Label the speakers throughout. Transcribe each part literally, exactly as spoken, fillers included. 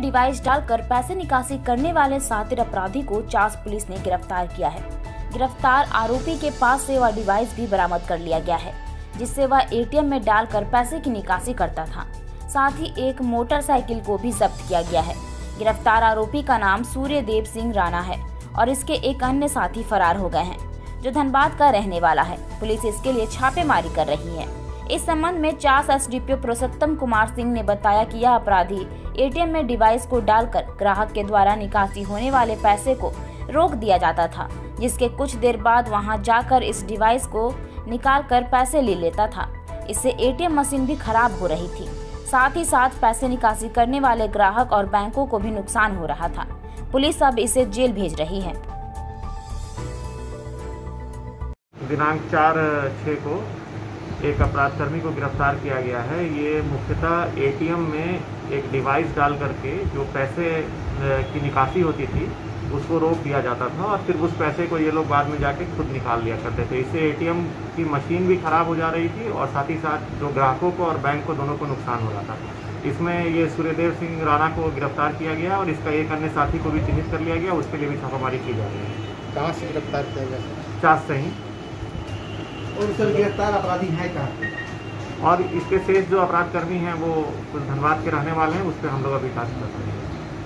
Speaker 1: Device डालकर पैसे निकासी करने वाले शातिर अपराधी को चास पुलिस ने गिरफ्तार किया है। गिरफ्तार आरोपी के पास से वह डिवाइस भी बरामद कर लिया गया है, जिससे वह एटीएम में डालकर पैसे की निकासी करता था। साथ ही एक मोटरसाइकिल को भी जब्त किया गया है। गिरफ्तार आरोपी का नाम सूर्यदेव सिंह राणा है और इसके एक अन्य साथी फरार हो गए हैं, जो धनबाद का रहने वाला है। पुलिस इसके लिए छापेमारी कर रही है। इस संबंध में चास एसडीपीओ पुरुषोत्तम कुमार सिंह ने बताया कि यह अपराधी एटीएम में डिवाइस को डालकर ग्राहक के द्वारा निकासी होने वाले पैसे को रोक दिया जाता था, जिसके कुछ देर बाद वहां जाकर इस डिवाइस को निकालकर पैसे ले लेता था। इससे एटीएम मशीन भी खराब हो रही थी। साथ ही साथ पैसे निकासी करने वाले ग्राहक और बैंकों को भी नुकसान हो रहा था। पुलिस अब इसे जेल भेज रही है।
Speaker 2: दिनांक चार छः को एक अपराधकर्मी को गिरफ्तार किया गया है। ये मुख्यतः एटीएम में एक डिवाइस डाल करके जो पैसे की निकासी होती थी उसको रोक दिया जाता था और फिर उस पैसे को ये लोग बाद में जाके खुद निकाल लिया करते थे। इससे एटीएम की मशीन भी खराब हो जा रही थी और साथ ही साथ जो ग्राहकों को और बैंक को दोनों को नुकसान हो रहा था। इसमें ये सूर्यदेव सिंह राणा को गिरफ्तार किया गया और इसका एक अन्य साथी को भी चिन्हित कर लिया गया, उसके लिए भी छापामारी की जा रही है।
Speaker 3: कहाँ से गिरफ्तार किया गया?
Speaker 2: चास से ही।
Speaker 3: और सर गिरफ्तार अपराधी है कहाँ?
Speaker 2: और इसके शेष जो अपराधकर्मी हैं वो कुछ धनबाद के रहने वाले हैं, उस पर हम लोग अभी कार्य कर रहे हैं।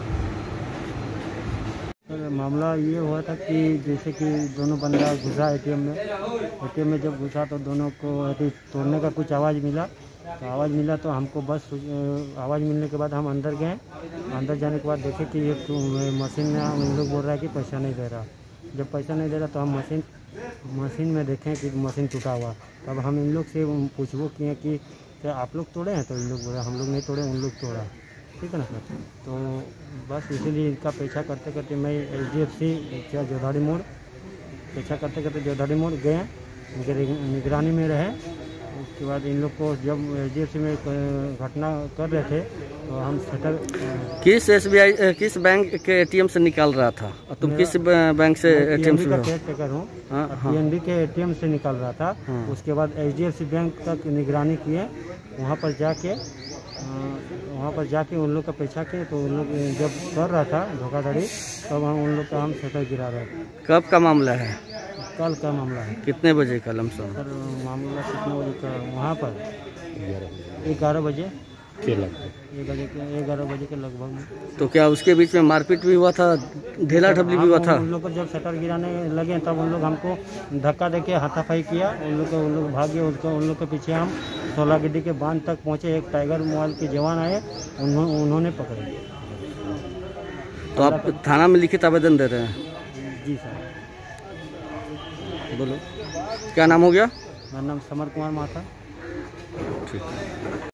Speaker 4: मामला ये हुआ था कि जैसे कि दोनों बंदा घुसा एटीएम में एटीएम में जब घुसा तो दोनों को तोड़ने का कुछ आवाज़ मिला तो आवाज़ मिला तो हमको बस आवाज़ मिलने के बाद हम अंदर गए। अंदर जाने के बाद देखे कि एक मशीन में हम लोग बोल रहा है कि पैसा नहीं दे रहा। जब पैसा नहीं दे रहा तो हम मशीन मशीन में देखें कि मशीन टूटा हुआ। तब हम इन लोग से पूछो किए कि क्या आप लोग तोड़े हैं? तो इन लोग बोले हम लोग नहीं तोड़े, उन लोग तोड़ा। ठीक है ना सर। तो बस इसीलिए इनका पीछा करते करते मैं एच डी एफ सी क्या जोधाड़ी मोड़ पीछा करते करते जोधाड़ी मोड़ गए, उनके निगरानी में रहे। उसके बाद इन लोग को जब एच डी एफ सी में घटना कर रहे थे तो हम सेटल
Speaker 5: किस एस बी आई किस बैंक के एटीएम से निकाल रहा था और तुम किस बैंक से एटीएम से?
Speaker 4: केयर टेकर हूँ, पी एन बी के एटीएम से निकाल रहा था। हाँ। उसके बाद H D F C bank तक निगरानी किए, वहाँ पर जाके वहाँ पर जाके उन लोग का पीछा किए तो उन लोग जब कर रहा था धोखाधड़ी तब हम उन लोग का हम सेटल गिरा रहे थे।
Speaker 5: कब का मामला है?
Speaker 4: कल का मामला है।
Speaker 5: कितने बजे का लमसम?
Speaker 4: सर मामला कितने बजे का? वहाँ पर ग्यारह बजे के लगभग ग्यारह बजे के लगभग।
Speaker 5: तो क्या उसके बीच में मारपीट भी हुआ था, ढेला ढबली भी हुआ था?
Speaker 4: उन लोग को जब शटर गिराने लगे तब उन लोग हमको धक्का देके हाथापाई किया। उन लोग को उन लोग भाग गए। उसको उन लोग के पीछे हम सोलह गिड्डी के बांध तक पहुँचे। एक टाइगर मोबाइल के जवान आए, उन्हों, उन्होंने पकड़े।
Speaker 5: तो आप थाना में लिखित आवेदन दे रहे हैं?
Speaker 4: जी सर।
Speaker 5: बोलो क्या नाम हो गया?
Speaker 4: मेरा नाम समर कुमार माथा।
Speaker 5: ठीक है।